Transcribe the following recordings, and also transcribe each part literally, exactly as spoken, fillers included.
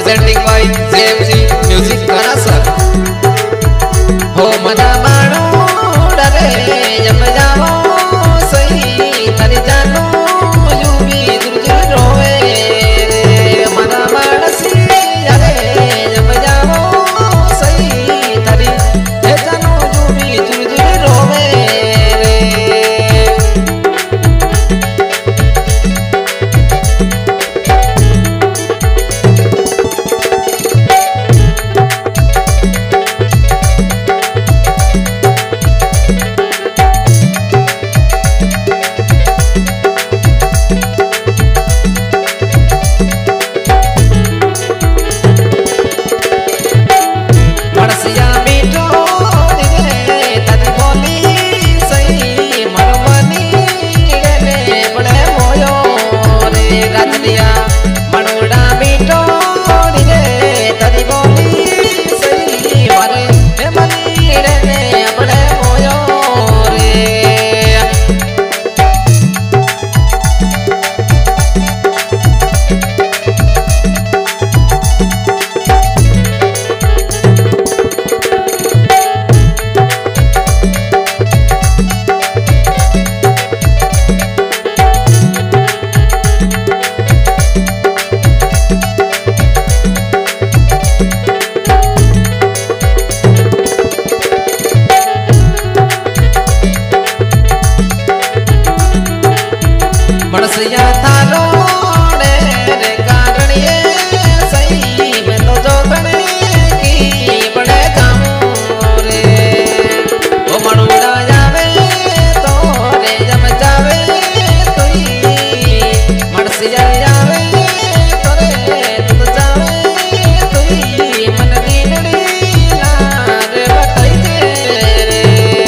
Presenting by JMG music करा सर हो मना मानो डरे जब जाओ सही तरी जानो यू भी दूर दूर रोए मना मानसी अरे जब जाओ सही तरी जानो यू भी दूर दूर रोए मनसिया थारो रे कारण ये सही मैं तो जो बने की बड़े काम रे ओ मनुड़ा जावे तो रे जब जावे तो ही मनसिया जावे तो रे तू जावे तो ही मन दीनड़ी लार बताई दे रे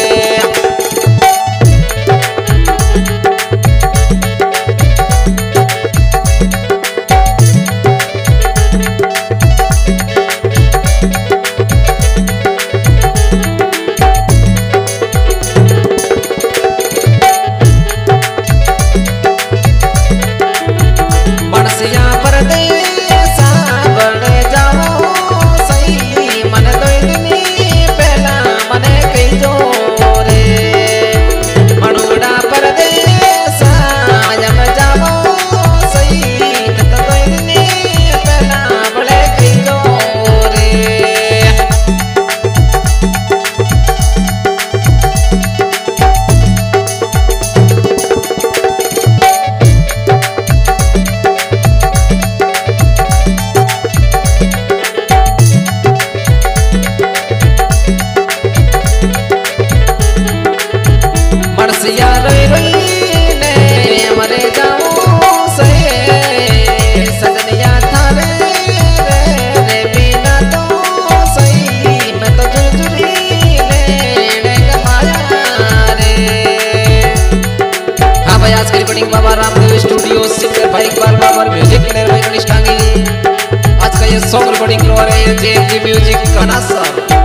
आज की recording Baba Ramdev studio singer भाई इकबाल बाबर म्यूजिक प्लेयर भाई गणेश टांगी। आज का ये सॉन्ग रिकॉर्डिंग करवा रहे हैं जेएमजी म्यूजिक कनासा।